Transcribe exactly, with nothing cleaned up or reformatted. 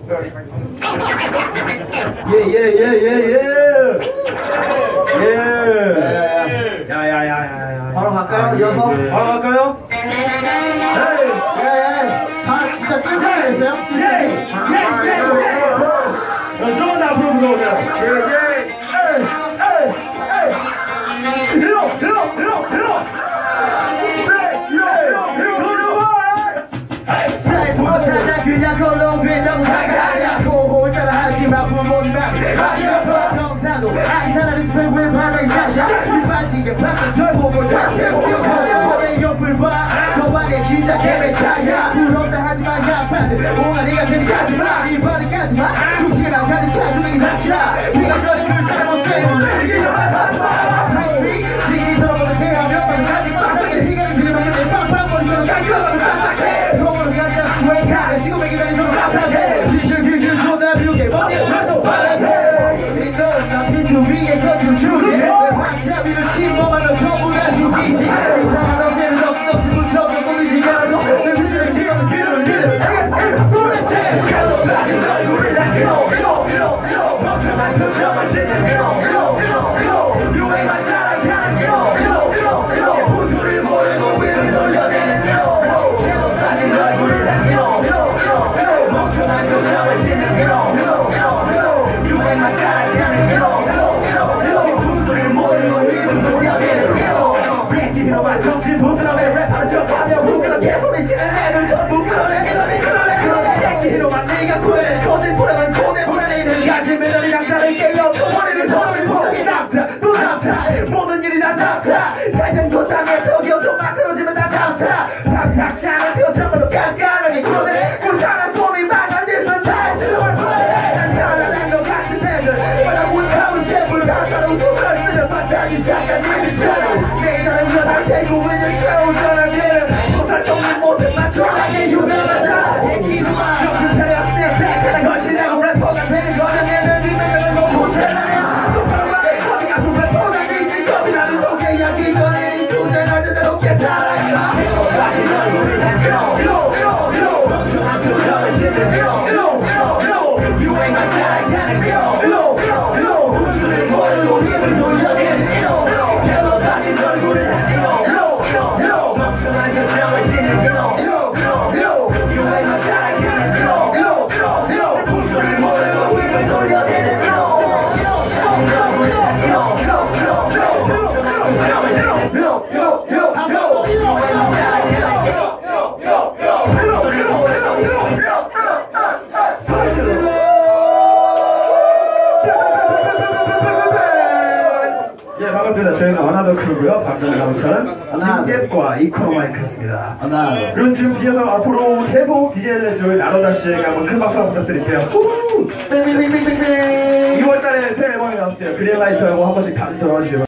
예예예예예 예. 야야야야야. 바로 갈까요? 이어서? 바로 갈까요? 예예. 다 진짜 찐텐을 했어요? 예예예. 조금 더 앞으로 불러오세요. 예예. 들어 들어 들어 들어. 찾아 그냥 걸로 된다고 생각하냐고 홀따라 하지마 부모님 앞에 아니면 정상도 아니잖아 리스펙 왜 바닥에 사샤 이 빠진 게 봤어 절복을 다시 해보려고 내 옆을 봐 너와 내 진짜 개매차야 부럽다 하지마 야파들 뭔가 네가 재밌하지마 이 바닥까지마 중심만 가득해주는 게 사치라 네가 거린 걸 잘못돼 이게 정말 하지마 지금이 들어보는 대화몇 번을 가지마 나게 시간을 그리면 내 빵빵거리처럼 가기만 싹싹해 공으로 가짜 스웨이카를 지금의 기다리도록 깜빡해 휘휘휘휘 존나 비우게 멋진 활동 바라해 믿는 난 비트 위에서 춤추지 왜 박자비를 침범하면 전부 다 죽이지 이상한 어깨는 덕지덕지 붙여도 꾸미지 않아도 내 vision을 기가면 기도를 기대 도대체 가로가진 얼굴을 남기로 이로 이로 이로 멍청한 표정을 짓는 이로 이로 이로 이로 유행만 따라가는 이로 이로 이로 이로 우주를 모르고 위를 돌려대는 이로 가로가진 얼굴을 남기로 이로 이로 이로 멍청한 표정을 짓는 이로 이로 이로 이로 유행만 따라가는 이로 이로 이로 이로 우주를 모르고 위를 돌려대는 이로 뺏기려와 정신 부드러움에 랩하는 척하며 부끄럽게 소리치는 애들 전부 끌어내 끌어내 끌어내 끌어내 뺏기려만 네가 구해 거짓 부려는 손에 보내는 가신 매달이랑 다를 게 없어 원인은 서로를 보는 남자 또 남자 모든 일이 다 남자 살던 곳 땅에 턱이어 좀 만들어지면 다 남자 탐탁지 않은 표정으로 깐깐하게 굴어내 불타는 솜이 망가질선 다 주얼 보내 난 찬란한 것 같은 애들 마다 못하는 개불 가까운 손을 쓰며 바닥이 잠깐 밀리잖아 내일은 연할 테고 왠지 채우잖아 걔는 소살적인 모습 맞춰하게 유명하잖아 얘기도마 정신 차려 내 백하다 거시내고 래퍼가 되는 거는 내면 리메이크를 놓고 챌린지 똑바로 말해 허리가 두 래퍼가 니지 겁이라는 독에 약이 전일이 두대 날 제대로 깨달아 가진 얼굴을 남기로 이로 이로 이로 멍청한 표정을 짓는 이로 이로 이로 이로 유행만 따라가는 이로 이로 이로 이로 우주를 모르고 힘을 돌려대는 이로 이로 별로 가진 얼굴을 남기로 이로 이로 이로 멍청한 표정을 짓는 이로 이로 이로 이로 유행만 따라가는 이로 이로 이로 이로 우주를 모르고 힘을 돌려대는 이로 이로 이로 이로 이로 이로 이로 멍청한 표정을 짓는 이로 이로 이로 이로 유행만 따라가는 이로 예, 반갑습니다. 저희는 어나더 크루고요. 방금 나온 차는 인랩과 이코노마이크였습니다. 그럼 지금 뒤에서 앞으로 계속 디제이를 저희 나로다 씨에게 한번 큰 박수 한번 부탁드릴게요. 이월달에 새 앨범이 나왔대요. 그린라이트라고 한 번씩 다시 들어주시고요.